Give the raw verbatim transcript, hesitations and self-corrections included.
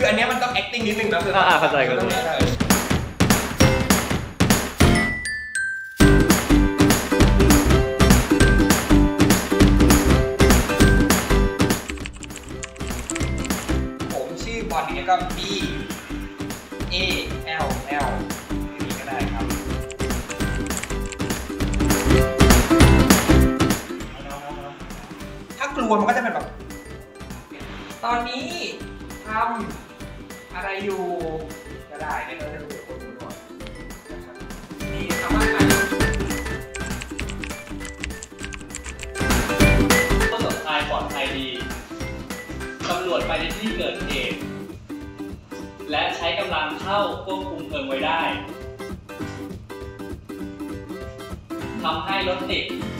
คืออันนี้มันต้อง acting นิดนึงนะคืออ่าเข้าใจเข้าใจผมชื่อบอลนี้ก็ B A L L นี่ก็ได้ครับถ้ากลัวมันก็จะเป็นแบบตอนนี้ทำอะไรอยู่ก็ได้เนี่ยเราจะดูคนดูก่อนนะครับนี่ทำอะไรก็ปลอดภัยปลอดภัยดีตำรวจไปในที่เกิดเหตุและใช้กำลังเข้าควบคุมเพลิงไว้ได้ทำให้รถติด